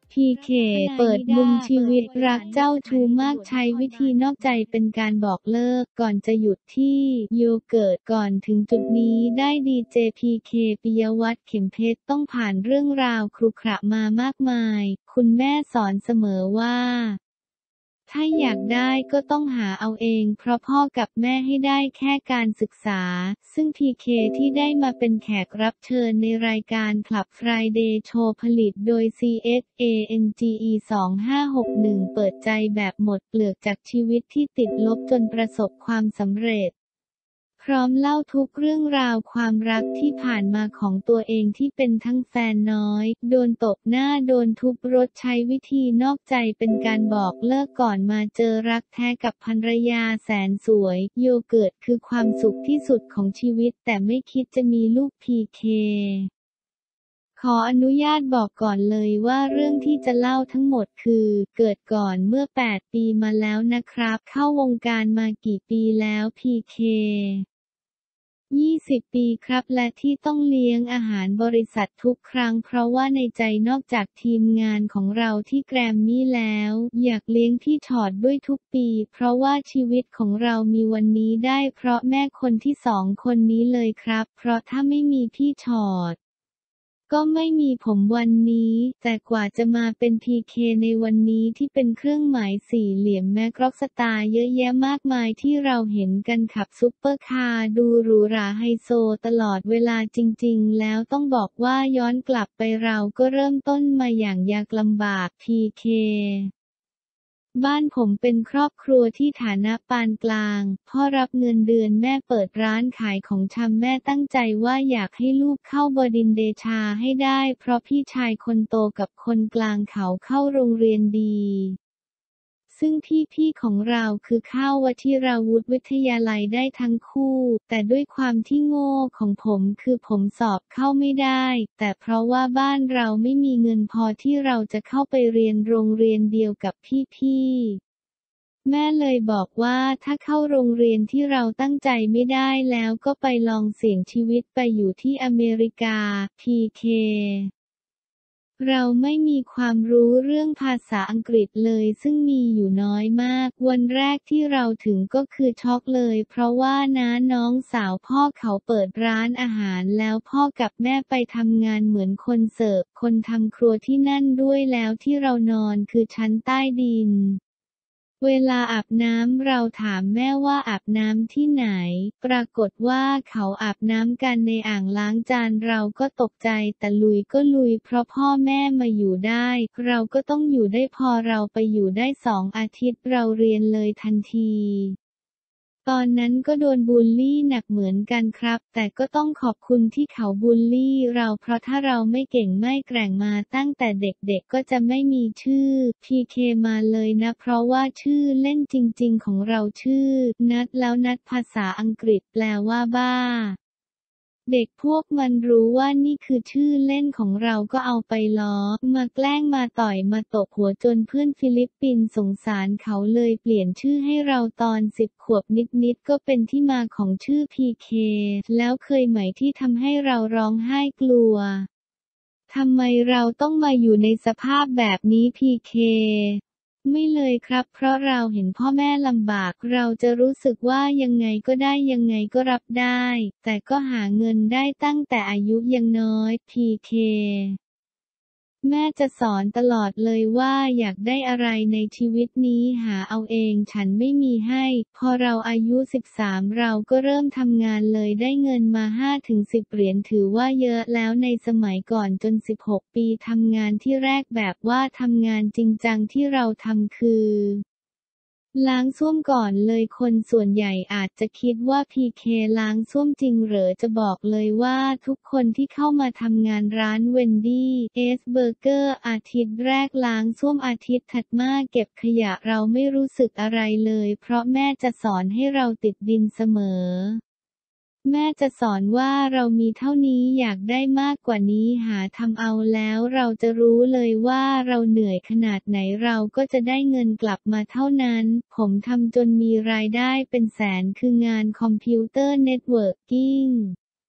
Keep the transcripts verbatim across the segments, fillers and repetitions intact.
พี เค เปิดมุมชีวิตรักเจ้าชู้มากใช้วิธีนอกใจเป็นการบอกเลิกก่อนจะหยุดที่โยเกิร์ตก่อนถึงจุดนี้ได้ดีเจ พี เค ปิยวัฒน์ เข็มเพชรต้องผ่านเรื่องราวขรุขระมามากมายคุณแม่สอนเสมอว่าถ้าอยากได้ก็ต้องหาเอาเองเพราะพ่อกับแม่ให้ได้แค่การศึกษาซึ่ง พี เค ที่ได้มาเป็นแขกรับเชิญในรายการ Club Friday Show ผลิตโดย ซี เอส เอ เอ็น จี อี สองห้าหกหนึ่ง เปิดใจแบบหมดเปลือกจากชีวิตที่ติดลบจนประสบความสำเร็จพร้อมเล่าทุกเรื่องราวความรักที่ผ่านมาของตัวเองที่เป็นทั้งแฟนน้อยโดนตบหน้าโดนทุบรถใช้วิธีนอกใจเป็นการบอกเลิกก่อนมาเจอรักแท้กับภรรยาแสนสวยโยเกิร์ตคือความสุขที่สุดของชีวิตแต่ไม่คิดจะมีลูก พี เค ขออนุญาตบอกก่อนเลยว่าเรื่องที่จะเล่าทั้งหมดคือเกิดก่อนเมื่อแปดปีมาแล้วนะครับเข้าวงการมากี่ปีแล้ว พี เคยี่สิบ ปีครับและที่ต้องเลี้ยงอาหารบริษัททุกครั้งเพราะว่าในใจนอกจากทีมงานของเราที่แกรมมี่แล้วอยากเลี้ยงพี่ชอตด้วยทุกปีเพราะว่าชีวิตของเรามีวันนี้ได้เพราะแม่คนที่สองคนนี้เลยครับเพราะถ้าไม่มีพี่ชอตก็ไม่มีผมวันนี้แต่กว่าจะมาเป็น พี เค ในวันนี้ที่เป็นเครื่องหมายสี่เหลี่ยมแมกร็อกสตาร์เยอะแยะมากมายที่เราเห็นกันขับซุปเปอร์คาร์ดูหรูหราไฮโซตลอดเวลาจริงๆแล้วต้องบอกว่าย้อนกลับไปเราก็เริ่มต้นมาอย่างยากลำบาก พี เคบ้านผมเป็นครอบครัวที่ฐานะปานกลางพ่อรับเงินเดือนแม่เปิดร้านขายของชำแม่ตั้งใจว่าอยากให้ลูกเข้าบดินทร์เดชาให้ได้เพราะพี่ชายคนโตกับคนกลางเขาเข้าโรงเรียนดีซึ่งพี่ๆของเราคือเข้าวชิราวุธวิทยาลัยได้ทั้งคู่แต่ด้วยความที่โง่ของผมคือผมสอบเข้าไม่ได้แต่เพราะว่าบ้านเราไม่มีเงินพอที่เราจะเข้าไปเรียนโรงเรียนเดียวกับพี่ๆแม่เลยบอกว่าถ้าเข้าโรงเรียนที่เราตั้งใจไม่ได้แล้วก็ไปลองเสี่ยงชีวิตไปอยู่ที่อเมริกา พี เคเราไม่มีความรู้เรื่องภาษาอังกฤษเลยซึ่งมีอยู่น้อยมากวันแรกที่เราถึงก็คือช็อกเลยเพราะว่าน้าน้องสาวพ่อเขาเปิดร้านอาหารแล้วพ่อกับแม่ไปทำงานเหมือนคนเสิร์ฟคนทำครัวที่นั่นด้วยแล้วที่เรานอนคือชั้นใต้ดินเวลาอาบน้ำเราถามแม่ว่าอาบน้ำที่ไหนปรากฏว่าเขาอาบน้ำกันในอ่างล้างจานเราก็ตกใจแต่ลุยก็ลุยเพราะพ่อแม่มาอยู่ได้เราก็ต้องอยู่ได้พอเราไปอยู่ได้สองอาทิตย์เราเรียนเลยทันทีตอนนั้นก็โดนบูลลี่หนักเหมือนกันครับแต่ก็ต้องขอบคุณที่เขาบูลลี่เราเพราะถ้าเราไม่เก่งไม่แกร่งมาตั้งแต่เด็กๆก็จะไม่มีชื่อ พี เค มาเลยนะเพราะว่าชื่อเล่นจริงๆของเราชื่อนัทแล้วนัทภาษาอังกฤษแปลว่าบ้าเด็กพวกมันรู้ว่านี่คือชื่อเล่นของเราก็เอาไปล้อมาแกล้งมาต่อยมาตบหัวจนเพื่อนฟิลิปปินส์สงสารเขาเลยเปลี่ยนชื่อให้เราตอนสิบขวบนิดๆก็เป็นที่มาของชื่อ พี เค แล้วเคยไหมที่ทำให้เราร้องไห้กลัวทำไมเราต้องมาอยู่ในสภาพแบบนี้ พี เคไม่เลยครับเพราะเราเห็นพ่อแม่ลำบากเราจะรู้สึกว่ายังไงก็ได้ยังไงก็รับได้แต่ก็หาเงินได้ตั้งแต่อายุยังน้อย พี เคแม่จะสอนตลอดเลยว่าอยากได้อะไรในชีวิตนี้หาเอาเองฉันไม่มีให้พอเราอายุสิบสามเราก็เริ่มทำงานเลยได้เงินมา ห้าถึงสิบ เหรียญถือว่าเยอะแล้วในสมัยก่อนจนสิบหกปีทำงานที่แรกแบบว่าทำงานจริงจังที่เราทำคือล้างส้วมก่อนเลยคนส่วนใหญ่อาจจะคิดว่า พี เค ล้างส้วมจริงเหรอจะบอกเลยว่าทุกคนที่เข้ามาทำงานร้านเวนดี้เอสเบอร์เกอร์อาทิตย์แรกล้างส้วมอาทิตย์ถัดมาเก็บขยะเราไม่รู้สึกอะไรเลยเพราะแม่จะสอนให้เราติดดินเสมอแม่จะสอนว่าเรามีเท่านี้อยากได้มากกว่านี้หาทำเอาแล้วเราจะรู้เลยว่าเราเหนื่อยขนาดไหนเราก็จะได้เงินกลับมาเท่านั้นผมทำจนมีรายได้เป็นแสนคืองานคอมพิวเตอร์เน็ตเวิร์กิ้ง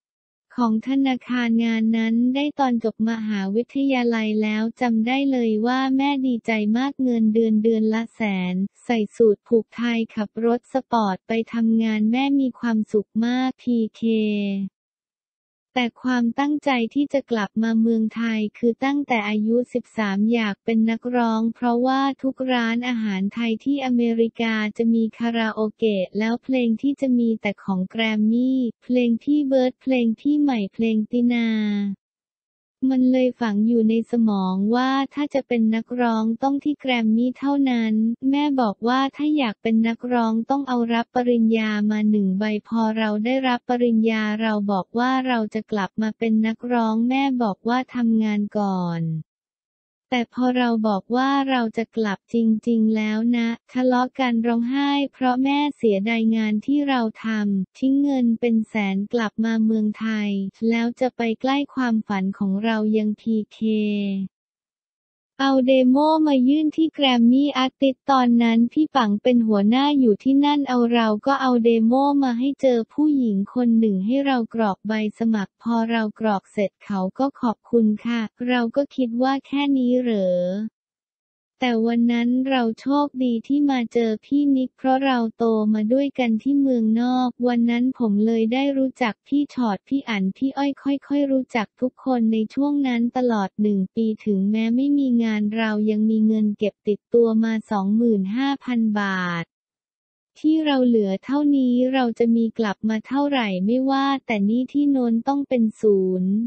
ของธนาคารงานนั้นได้ตอนจบมหาวิทยาลัยแล้วจำได้เลยว่าแม่ดีใจมากเงินเดือนเดือนละแสนใส่สูทผูกไทยขับรถสปอร์ตไปทำงานแม่มีความสุขมาก พี เค แต่ความตั้งใจที่จะกลับมาเมืองไทยคือตั้งแต่อายุ สิบสาม อยากเป็นนักร้องเพราะว่าทุกร้านอาหารไทยที่อเมริกาจะมีคาราโอเกะแล้วเพลงที่จะมีแต่ของแกรมมี่เพลงพี่เบิร์ดเพลงพี่ใหม่เพลงตินามันเลยฝังอยู่ในสมองว่าถ้าจะเป็นนักร้องต้องที่แกรมมี่เท่านั้นแม่บอกว่าถ้าอยากเป็นนักร้องต้องเอารับปริญญามาหนึ่งใบพอเราได้รับปริญญาเราบอกว่าเราจะกลับมาเป็นนักร้องแม่บอกว่าทำงานก่อนแต่พอเราบอกว่าเราจะกลับจริงๆแล้วนะทะเลาะกันร้องไห้เพราะแม่เสียดายงานที่เราทำทิ้งเงินเป็นแสนกลับมาเมืองไทยแล้วจะไปใกล้ความฝันของเรายัง พี เค เอาเดโมมายื่นที่แกรมมี่อาร์ติสต์ตอนนั้นพี่ปังเป็นหัวหน้าอยู่ที่นั่นเอาเราก็เอาเดโมมาให้เจอผู้หญิงคนหนึ่งให้เรากรอกใบสมัครพอเรากรอกเสร็จเขาก็ขอบคุณค่ะเราก็คิดว่าแค่นี้เหรอแต่วันนั้นเราโชคดีที่มาเจอพี่นิกเพราะเราโตมาด้วยกันที่เมืองนอกวันนั้นผมเลยได้รู้จักพี่ชอดพี่อั๋นพี่อ้อยค่อยๆรู้จักทุกคนในช่วงนั้นตลอดหนึ่งปีถึงแม้ไม่มีงานเรายังมีเงินเก็บติดตัวมา สองหมื่นห้าพัน บาทที่เราเหลือเท่านี้เราจะมีกลับมาเท่าไหร่ไม่ว่าแต่นี่ที่โน้นต้องเป็นศูนย์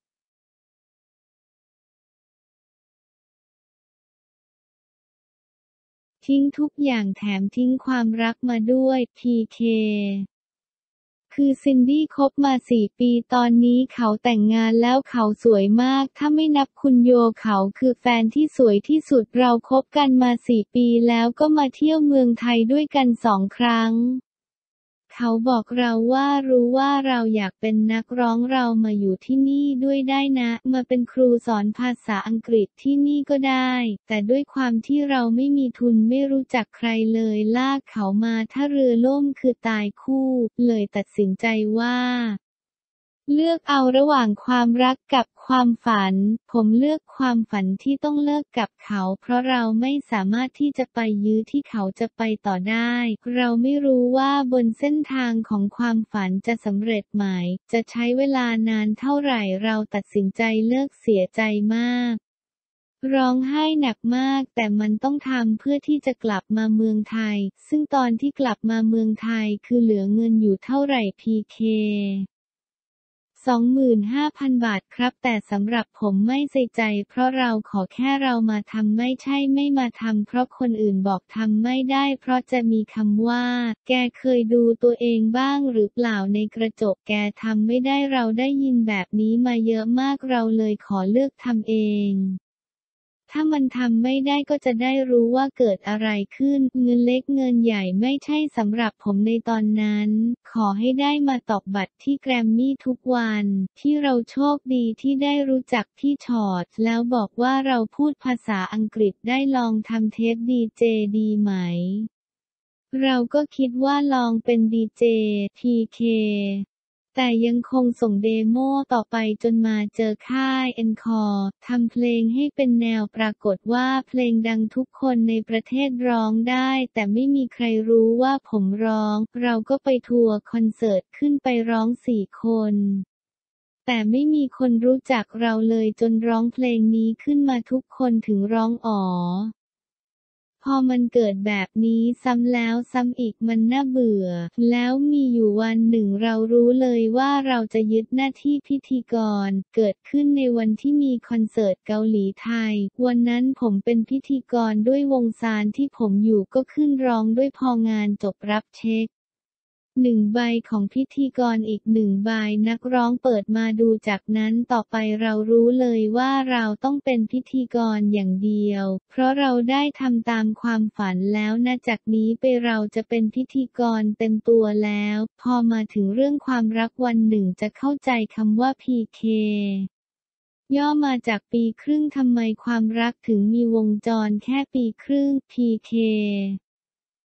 ทิ้งทุกอย่างแถมทิ้งความรักมาด้วย พี เค คือซินดี้คบมาสี่ปีตอนนี้เขาแต่งงานแล้วเขาสวยมากถ้าไม่นับคุณโยเขาคือแฟนที่สวยที่สุดเราคบกันมาสี่ปีแล้วก็มาเที่ยวเมืองไทยด้วยกันสองครั้งเขาบอกเราว่ารู้ว่าเราอยากเป็นนักร้องเรามาอยู่ที่นี่ด้วยได้นะมาเป็นครูสอนภาษาอังกฤษที่นี่ก็ได้แต่ด้วยความที่เราไม่มีทุนไม่รู้จักใครเลยลากเขามาถ้าเรือล่มคือตายคู่เลยตัดสินใจว่าเลือกเอาระหว่างความรักกับความฝันผมเลือกความฝันที่ต้องเลิกกับเขาเพราะเราไม่สามารถที่จะไปยื้อที่เขาจะไปต่อได้เราไม่รู้ว่าบนเส้นทางของความฝันจะสำเร็จไหมจะใช้เวลานานเท่าไหร่เราตัดสินใจเลิกเสียใจมากร้องไห้หนักมากแต่มันต้องทำเพื่อที่จะกลับมาเมืองไทยซึ่งตอนที่กลับมาเมืองไทยคือเหลือเงินอยู่เท่าไหร่ พี เคสองหมื่นห้าพัน บาทครับแต่สำหรับผมไม่ใส่ใจเพราะเราขอแค่เรามาทำไม่ใช่ไม่มาทำเพราะคนอื่นบอกทำไม่ได้เพราะจะมีคำว่าแกเคยดูตัวเองบ้างหรือเปล่าในกระจกแกทำไม่ได้เราได้ยินแบบนี้มาเยอะมากเราเลยขอเลือกทำเองถ้ามันทำไม่ได้ก็จะได้รู้ว่าเกิดอะไรขึ้นเงินเล็กเงินใหญ่ไม่ใช่สำหรับผมในตอนนั้นขอให้ได้มาตอกบัตรที่แกรมมี่ทุกวันที่เราโชคดีที่ได้รู้จักพี่ชอตแล้วบอกว่าเราพูดภาษาอังกฤษได้ลองทำเทปดีเจดีไหมเราก็คิดว่าลองเป็นดีเจ พี เคแต่ยังคงส่งเดโมต่อไปจนมาเจอค่ายเอ็นคอร์ทำเพลงให้เป็นแนวปรากฏว่าเพลงดังทุกคนในประเทศร้องได้แต่ไม่มีใครรู้ว่าผมร้องเราก็ไปทัวร์คอนเสิร์ตขึ้นไปร้องสี่คนแต่ไม่มีคนรู้จักเราเลยจนร้องเพลงนี้ขึ้นมาทุกคนถึงร้องอ๋อพอมันเกิดแบบนี้ซ้ำแล้วซ้ำอีกมันน่าเบื่อแล้วมีอยู่วันหนึ่งเรารู้เลยว่าเราจะยึดหน้าที่พิธีกรเกิดขึ้นในวันที่มีคอนเสิร์ตเกาหลีไทยวันนั้นผมเป็นพิธีกรด้วยวงซานที่ผมอยู่ก็ขึ้นร้องด้วยพองานจบรับเช็คหนึ่งใบของพิธีกรอีกหนึ่งใบนักร้องเปิดมาดูจากนั้นต่อไปเรารู้เลยว่าเราต้องเป็นพิธีกรอย่างเดียวเพราะเราได้ทำตามความฝันแล้วนะจากนี้ไปเราจะเป็นพิธีกรเต็มตัวแล้วพอมาถึงเรื่องความรักวันหนึ่งจะเข้าใจคำว่า พี เค ย่อมาจากปีครึ่งทำไมความรักถึงมีวงจรแค่ปีครึ่ง พี เค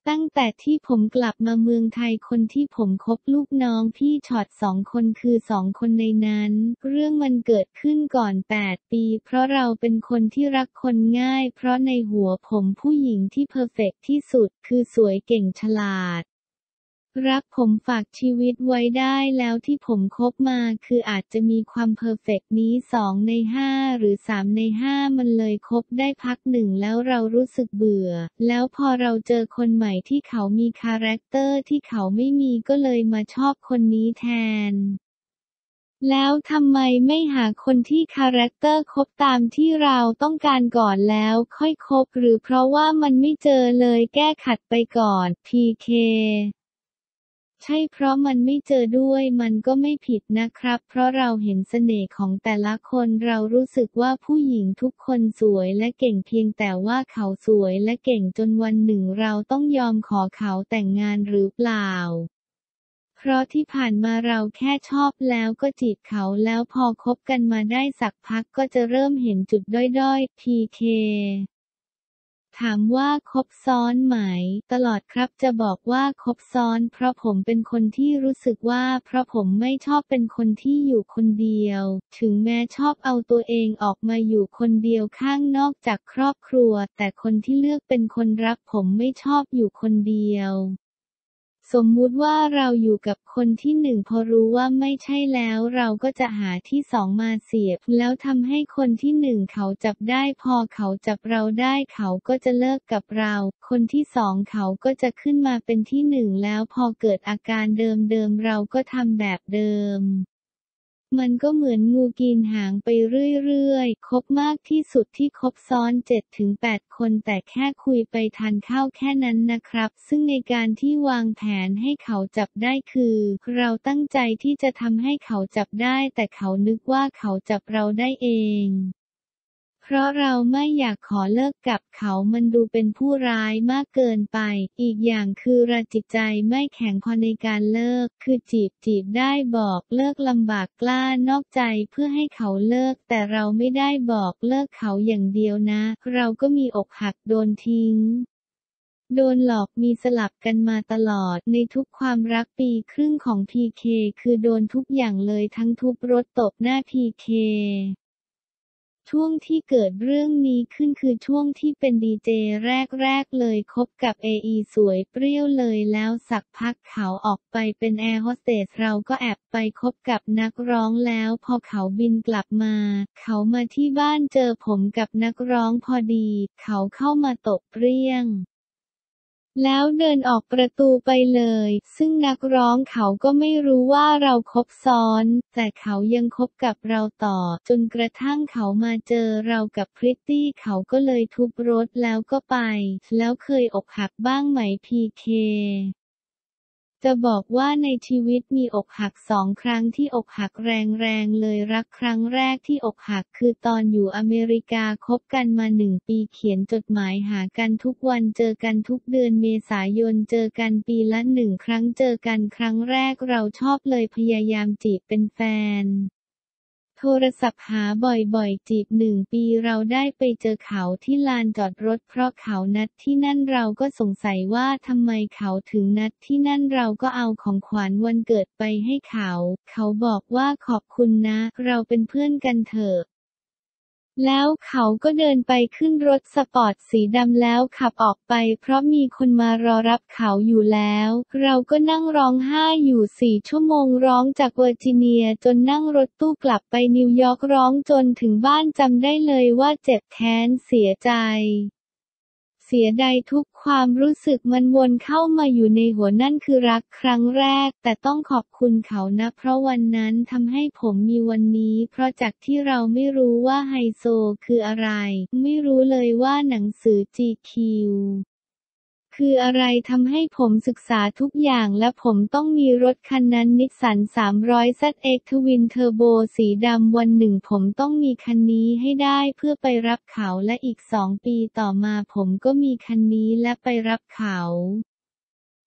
ตั้งแต่ที่ผมกลับมาเมืองไทยคนที่ผมคบลูกน้องพี่ช็อตสองคนคือสองคนในนั้นเรื่องมันเกิดขึ้นก่อนแปดปีเพราะเราเป็นคนที่รักคนง่ายเพราะในหัวผมผู้หญิงที่เพอร์เฟกต์ที่สุดคือสวยเก่งฉลาดรักผมฝากชีวิตไว้ได้แล้วที่ผมคบมาคืออาจจะมีความเพอร์เฟกต์นี้สองในห้าหรือสามในห้ามันเลยคบได้พักหนึ่งแล้วเรารู้สึกเบื่อแล้วพอเราเจอคนใหม่ที่เขามีคาแรคเตอร์ที่เขาไม่มีก็เลยมาชอบคนนี้แทนแล้วทำไมไม่หาคนที่คาแรคเตอร์ครบตามที่เราต้องการก่อนแล้วค่อยคบหรือเพราะว่ามันไม่เจอเลยแก้ขัดไปก่อน พี เคใช่เพราะมันไม่เจอด้วยมันก็ไม่ผิดนะครับเพราะเราเห็นเสน่ห์ของแต่ละคนเรารู้สึกว่าผู้หญิงทุกคนสวยและเก่งเพียงแต่ว่าเขาสวยและเก่งจนวันหนึ่งเราต้องยอมขอเขาแต่งงานหรือเปล่าเพราะที่ผ่านมาเราแค่ชอบแล้วก็จีบเขาแล้วพอคบกันมาได้สักพักก็จะเริ่มเห็นจุดด้อยๆ พี เคถามว่าคบซ้อนไหมตลอดครับจะบอกว่าคบซ้อนเพราะผมเป็นคนที่รู้สึกว่าเพราะผมไม่ชอบเป็นคนที่อยู่คนเดียวถึงแม้ชอบเอาตัวเองออกมาอยู่คนเดียวข้างนอกจากครอบครัวแต่คนที่เลือกเป็นคนรักผมไม่ชอบอยู่คนเดียวสมมุติว่าเราอยู่กับคนที่หนึ่งพอรู้ว่าไม่ใช่แล้วเราก็จะหาที่สองมาเสียบแล้วทำให้คนที่หนึ่งเขาจับได้พอเขาจับเราได้เขาก็จะเลิกกับเราคนที่สองเขาก็จะขึ้นมาเป็นที่หนึ่งแล้วพอเกิดอาการเดิมๆเราก็ทำแบบเดิมมันก็เหมือนงูกินหางไปเรื่อยๆคบมากที่สุดที่คบซ้อน เจ็ดถึงแปด คนแต่แค่คุยไปทานข้าวแค่นั้นนะครับซึ่งในการที่วางแผนให้เขาจับได้คือเราตั้งใจที่จะทำให้เขาจับได้แต่เขานึกว่าเขาจับเราได้เองเพราะเราไม่อยากขอเลิกกับเขามันดูเป็นผู้ร้ายมากเกินไปอีกอย่างคือเราจิตใจไม่แข็งพอในการเลิกคือจีบจีบได้บอกเลิกลำบากกล้านอกใจเพื่อให้เขาเลิกแต่เราไม่ได้บอกเลิกเขาอย่างเดียวนะเราก็มีอกหักโดนทิ้งโดนหลอกมีสลับกันมาตลอดในทุกความรักปีครึ่งของ พี เค คือโดนทุกอย่างเลยทั้งทุบรถตบหน้า พี เคช่วงที่เกิดเรื่องนี้ขึ้นคือช่วงที่เป็นดีเจแรกๆเลยคบกับเออีสวยเปรี้ยวเลยแล้วสักพักเขาออกไปเป็นแอร์โฮสเตสเราก็แอบไปคบกับนักร้องแล้วพอเขาบินกลับมาเขามาที่บ้านเจอผมกับนักร้องพอดีเขาเข้ามาตบเปรี้ยงแล้วเดินออกประตูไปเลยซึ่งนักร้องเขาก็ไม่รู้ว่าเราคบซ้อนแต่เขายังคบกับเราต่อจนกระทั่งเขามาเจอเรากับพริตตี้เขาก็เลยทุบรถแล้วก็ไปแล้วเคยอกหักบ้างไหม พี เคจะบอกว่าในชีวิตมีอกหักสองครั้งที่อกหักแรงๆเลยรักครั้งแรกที่อกหักคือตอนอยู่อเมริกาคบกันมาหนึ่งปีเขียนจดหมายหากันทุกวันเจอกันทุกเดือนเมษายนเจอกันปีละหนึ่งครั้งเจอกันครั้งแรกเราชอบเลยพยายามจีบเป็นแฟนโทรศัพท์หาบ่อยๆจีบหนึ่งปีเราได้ไปเจอเขาที่ลานจอดรถเพราะเขานัดที่นั่นเราก็สงสัยว่าทำไมเขาถึงนัดที่นั่นเราก็เอาของขวัญวันเกิดไปให้เขาเขาบอกว่าขอบคุณนะเราเป็นเพื่อนกันเถอะแล้วเขาก็เดินไปขึ้นรถสปอร์ตสีดำแล้วขับออกไปเพราะมีคนมารอรับเขาอยู่แล้วเราก็นั่งร้องไห้อยู่สี่ชั่วโมงร้องจากเวอร์จิเนียจนนั่งรถตู้กลับไปนิวยอร์กร้องจนถึงบ้านจำได้เลยว่าเจ็บแค้นเสียใจเสียดายทุกความรู้สึกมันวนเข้ามาอยู่ในหัวนั่นคือรักครั้งแรกแต่ต้องขอบคุณเขานะเพราะวันนั้นทำให้ผมมีวันนี้เพราะจากที่เราไม่รู้ว่าไฮโซคืออะไรไม่รู้เลยว่าหนังสือ จี คิว คืออะไรทำให้ผมศึกษาทุกอย่างและผมต้องมีรถคันนั้นนิสสัน สามร้อย ซี เอ็กซ์ ทวินเทอร์โบสีดำวันหนึ่งผมต้องมีคันนี้ให้ได้เพื่อไปรับเขาและอีกสองปีต่อมาผมก็มีคันนี้และไปรับเขา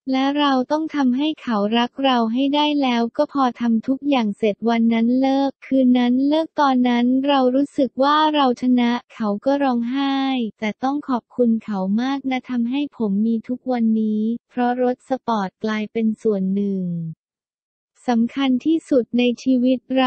และเราต้องทำให้เขารักเราให้ได้แล้วก็พอทำทุกอย่างเสร็จวันนั้นเลิกคืนนั้นเลิกตอนนั้นเรารู้สึกว่าเราชนะเขาก็ร้องไห้แต่ต้องขอบคุณเขามากนะทำให้ผมมีทุกวันนี้เพราะรถสปอร์ตกลายเป็นส่วนหนึ่งสำคัญที่สุดในชีวิตเรา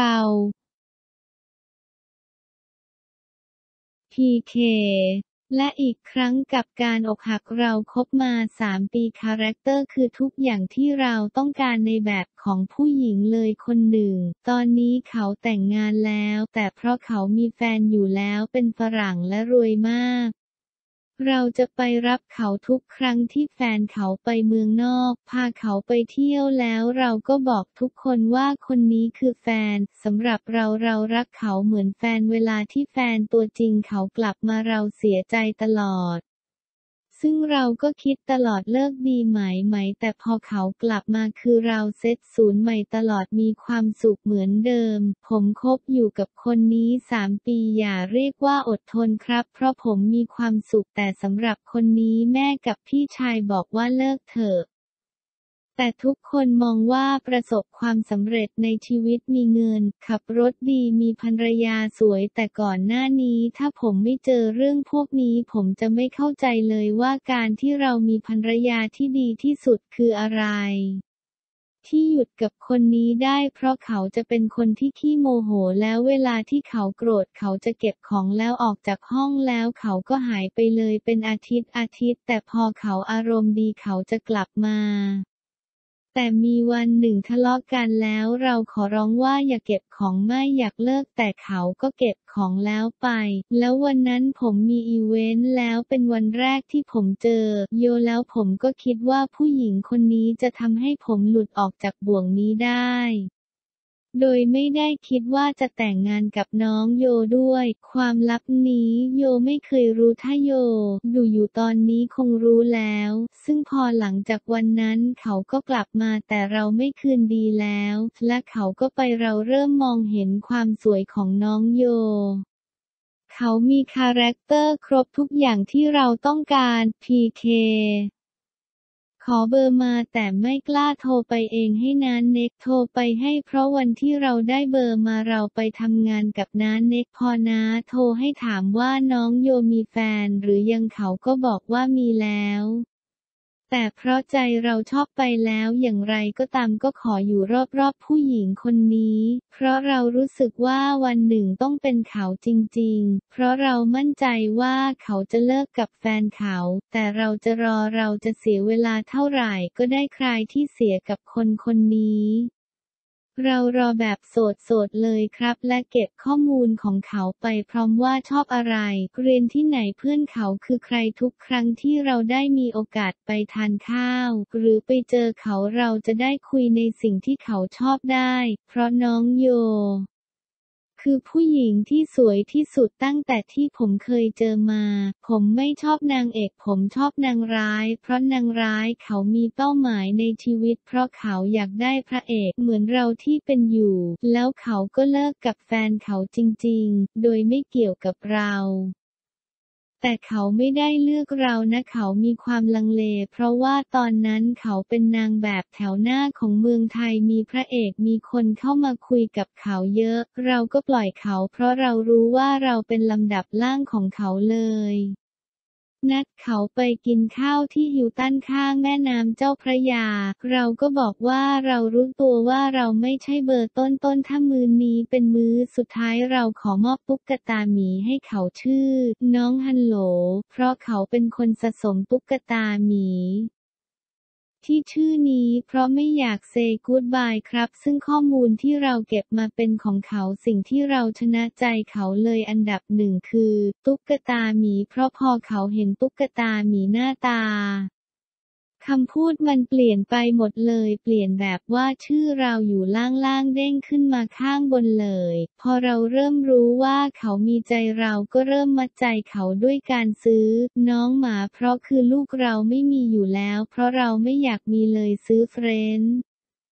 พี เค และอีกครั้งกับการอกหักเราคบมาสามปีคาแรคเตอร์คือทุกอย่างที่เราต้องการในแบบของผู้หญิงเลยคนหนึ่งตอนนี้เขาแต่งงานแล้วแต่เพราะเขามีแฟนอยู่แล้วเป็นฝรั่งและรวยมากเราจะไปรับเขาทุกครั้งที่แฟนเขาไปเมืองนอกพาเขาไปเที่ยวแล้วเราก็บอกทุกคนว่าคนนี้คือแฟนสำหรับเราเรารักเขาเหมือนแฟนเวลาที่แฟนตัวจริงเขากลับมาเราเสียใจตลอดซึ่งเราก็คิดตลอดเลิกดีไหมไหมแต่พอเขากลับมาคือเราเซตศูนย์ใหม่ตลอดมีความสุขเหมือนเดิมผมคบอยู่กับคนนี้สามปีอย่าเรียกว่าอดทนครับเพราะผมมีความสุขแต่สำหรับคนนี้แม่กับพี่ชายบอกว่าเลิกเถอะแต่ทุกคนมองว่าประสบความสำเร็จในชีวิตมีเงินขับรถดีมีภรรยาสวยแต่ก่อนหน้านี้ถ้าผมไม่เจอเรื่องพวกนี้ผมจะไม่เข้าใจเลยว่าการที่เรามีภรรยาที่ดีที่สุดคืออะไรที่หยุดกับคนนี้ได้เพราะเขาจะเป็นคนที่ขี้โมโหแล้วเวลาที่เขาโกรธเขาจะเก็บของแล้วออกจากห้องแล้วเขาก็หายไปเลยเป็นอาทิตย์อาทิตย์แต่พอเขาอารมณ์ดีเขาจะกลับมาแต่มีวันหนึ่งทะเลาะกันแล้วเราขอร้องว่าอย่าเก็บของไม่อยากเลิกแต่เขาก็เก็บของแล้วไปแล้ววันนั้นผมมีอีเวนต์แล้วเป็นวันแรกที่ผมเจอโยแล้วผมก็คิดว่าผู้หญิงคนนี้จะทำให้ผมหลุดออกจากบ่วงนี้ได้โดยไม่ได้คิดว่าจะแต่งงานกับน้องโยด้วยความลับนี้โยไม่เคยรู้ถ้าโยดูอยู่ตอนนี้คงรู้แล้วซึ่งพอหลังจากวันนั้นเขาก็กลับมาแต่เราไม่คืนดีแล้วและเขาก็ไปเราเริ่มมองเห็นความสวยของน้องโยเขามีคาแรคเตอร์ครบทุกอย่างที่เราต้องการ พี เคขอเบอร์มาแต่ไม่กล้าโทรไปเองให้น้าเน็กโทรไปให้เพราะวันที่เราได้เบอร์มาเราไปทำงานกับน้าเน็กพอน้าโทรให้ถามว่าน้องโยมีแฟนหรือยังเขาก็บอกว่ามีแล้วแต่เพราะใจเราชอบไปแล้วอย่างไรก็ตามก็ขออยู่รอบๆผู้หญิงคนนี้เพราะเรารู้สึกว่าวันหนึ่งต้องเป็นเขาจริงๆเพราะเรามั่นใจว่าเขาจะเลิกกับแฟนเขาแต่เราจะรอเราจะเสียเวลาเท่าไหร่ก็ได้ใครที่เสียกับคนคนนี้เรารอแบบโสดๆเลยครับและเก็บข้อมูลของเขาไปพร้อมว่าชอบอะไรเรียนที่ไหนเพื่อนเขาคือใครทุกครั้งที่เราได้มีโอกาสไปทานข้าวหรือไปเจอเขาเราจะได้คุยในสิ่งที่เขาชอบได้เพราะน้องโยคือผู้หญิงที่สวยที่สุดตั้งแต่ที่ผมเคยเจอมาผมไม่ชอบนางเอกผมชอบนางร้ายเพราะนางร้ายเขามีเป้าหมายในชีวิตเพราะเขาอยากได้พระเอกเหมือนเราที่เป็นอยู่แล้วเขาก็เลิกกับแฟนเขาจริงๆโดยไม่เกี่ยวกับเราแต่เขาไม่ได้เลือกเรานะเขามีความลังเลเพราะว่าตอนนั้นเขาเป็นนางแบบแถวหน้าของเมืองไทยมีพระเอกมีคนเข้ามาคุยกับเขาเยอะเราก็ปล่อยเขาเพราะเรารู้ว่าเราเป็นลำดับล่างของเขาเลยนัดเขาไปกินข้าวที่ฮิลตันข้างแม่น้ำเจ้าพระยาเราก็บอกว่าเรารู้ตัวว่าเราไม่ใช่เบอร์ต้นๆถ้ามื้อนี้เป็นมื้อสุดท้ายเราขอมอบตุ๊กตาหมีให้เขาชื่อน้องฮันโหลเพราะเขาเป็นคนสะสมตุ๊กตาหมีที่ชื่อนี้เพราะไม่อยากเซย์กู๊ดบายครับซึ่งข้อมูลที่เราเก็บมาเป็นของเขาสิ่งที่เราชนะใจเขาเลยอันดับหนึ่งคือตุ๊กตาหมีเพราะพอเขาเห็นตุ๊กตาหมีหน้าตาคำพูดมันเปลี่ยนไปหมดเลยเปลี่ยนแบบว่าชื่อเราอยู่ล่างๆเด้งขึ้นมาข้างบนเลยพอเราเริ่มรู้ว่าเขามีใจเราก็เริ่มมัดใจเขาด้วยการซื้อน้องหมาเพราะคือลูกเราไม่มีอยู่แล้วเพราะเราไม่อยากมีเลยซื้อเฟรนช์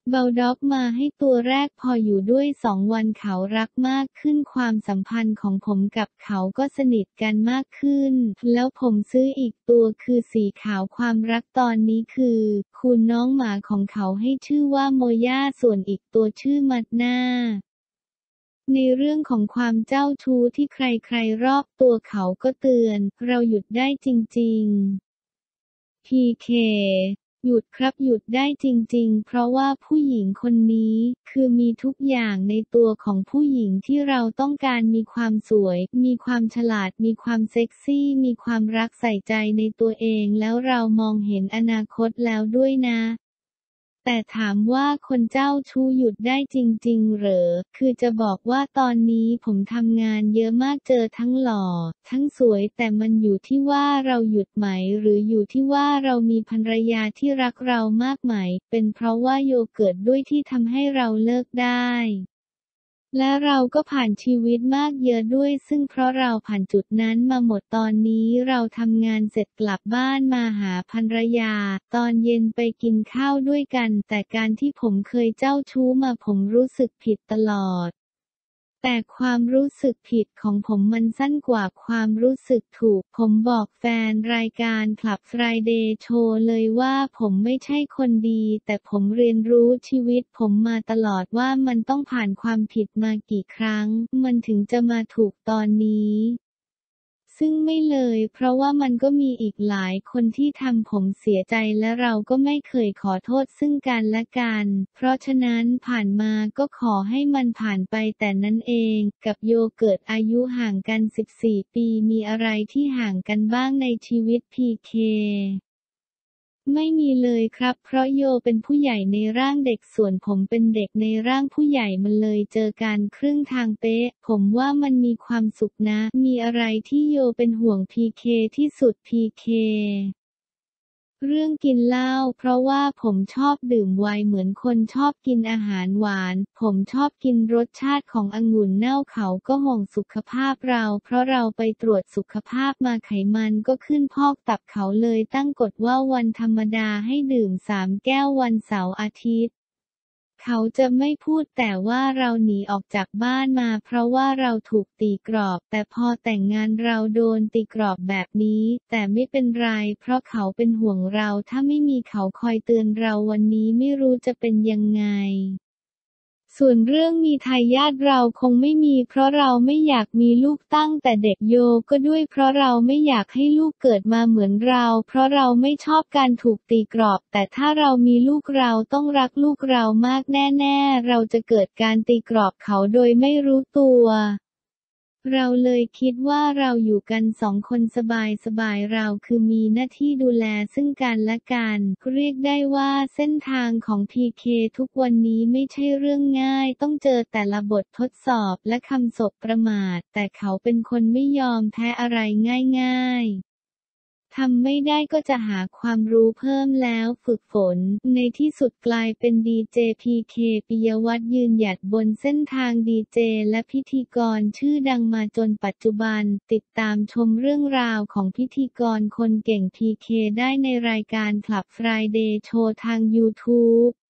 เบลด็อกมาให้ตัวแรกพออยู่ด้วยสองวันเขารักมากขึ้นความสัมพันธ์ของผมกับเขาก็สนิทกันมากขึ้นแล้วผมซื้ออีกตัวคือสีขาวความรักตอนนี้คือคุณน้องหมาของเขาให้ชื่อว่าโมย่าส่วนอีกตัวชื่อมัดนาในเรื่องของความเจ้าชู้ที่ใครๆรอบตัวเขาก็เตือนเราหยุดได้จริงๆ พี เค หยุดครับหยุดได้จริงๆเพราะว่าผู้หญิงคนนี้คือมีทุกอย่างในตัวของผู้หญิงที่เราต้องการมีความสวยมีความฉลาดมีความเซ็กซี่มีความรักใส่ใจในตัวเองแล้วเรามองเห็นอนาคตแล้วด้วยนะแต่ถามว่าคนเจ้าชู้หยุดได้จริงๆเหรอคือจะบอกว่าตอนนี้ผมทำงานเยอะมากเจอทั้งหล่อทั้งสวยแต่มันอยู่ที่ว่าเราหยุดไหมหรืออยู่ที่ว่าเรามีภรรยาที่รักเรามากไหมเป็นเพราะว่าโยเกิร์ตด้วยที่ทำให้เราเลิกได้และเราก็ผ่านชีวิตมากเยอะด้วยซึ่งเพราะเราผ่านจุดนั้นมาหมดตอนนี้เราทำงานเสร็จกลับบ้านมาหาภรรยาตอนเย็นไปกินข้าวด้วยกันแต่การที่ผมเคยเจ้าชู้มาผมรู้สึกผิดตลอดแต่ความรู้สึกผิดของผมมันสั้นกว่าความรู้สึกถูกผมบอกแฟนรายการ Club Friday Show เลยว่าผมไม่ใช่คนดีแต่ผมเรียนรู้ชีวิตผมมาตลอดว่ามันต้องผ่านความผิดมากี่ครั้งมันถึงจะมาถูกตอนนี้ซึ่งไม่เลยเพราะว่ามันก็มีอีกหลายคนที่ทำผมเสียใจและเราก็ไม่เคยขอโทษซึ่งกันและกันเพราะฉะนั้นผ่านมาก็ขอให้มันผ่านไปแต่นั้นเองกับโยเกิร์ตอายุห่างกันสิบสี่ปีมีอะไรที่ห่างกันบ้างในชีวิต พี เค ไม่มีเลยครับเพราะโยเป็นผู้ใหญ่ในร่างเด็กส่วนผมเป็นเด็กในร่างผู้ใหญ่มันเลยเจอกันครึ่งทางเป๊ะผมว่ามันมีความสุขนะมีอะไรที่โยเป็นห่วง พี เค ที่สุด พี เคเรื่องกินเหล้าเพราะว่าผมชอบดื่มไวน์เหมือนคนชอบกินอาหารหวานผมชอบกินรสชาติขององุ่นเน่าเขาก็ห่วงสุขภาพเราเพราะเราไปตรวจสุขภาพมาไขมันก็ขึ้นพอกตับเขาเลยตั้งกฎว่าวันธรรมดาให้ดื่มสามแก้ววันเสาร์อาทิตย์เขาจะไม่พูดแต่ว่าเราหนีออกจากบ้านมาเพราะว่าเราถูกตีกรอบแต่พอแต่งงานเราโดนตีกรอบแบบนี้แต่ไม่เป็นไรเพราะเขาเป็นห่วงเราถ้าไม่มีเขาคอยเตือนเราวันนี้ไม่รู้จะเป็นยังไงส่วนเรื่องมีทายาทเราคงไม่มีเพราะเราไม่อยากมีลูกตั้งแต่เด็กโยก็ด้วยเพราะเราไม่อยากให้ลูกเกิดมาเหมือนเราเพราะเราไม่ชอบการถูกตีกรอบแต่ถ้าเรามีลูกเราต้องรักลูกเรามากแน่ๆเราจะเกิดการตีกรอบเขาโดยไม่รู้ตัวเราเลยคิดว่าเราอยู่กันสองคนสบายๆเราคือมีหน้าที่ดูแลซึ่งกันและกันเรียกได้ว่าเส้นทางของ พี เค ทุกวันนี้ไม่ใช่เรื่องง่ายต้องเจอแต่ละบททดสอบและคำสบประมาทแต่เขาเป็นคนไม่ยอมแพ้อะไรง่ายๆทำไม่ได้ก็จะหาความรู้เพิ่มแล้วฝึกฝนในที่สุดกลายเป็นดีเจ พี เค ปิยวัฒน์ยืนหยัดบนเส้นทางดีเจและพิธีกรชื่อดังมาจนปัจจุบันติดตามชมเรื่องราวของพิธีกรคนเก่ง พี เค ได้ในรายการ Club Friday Show ทาง YouTube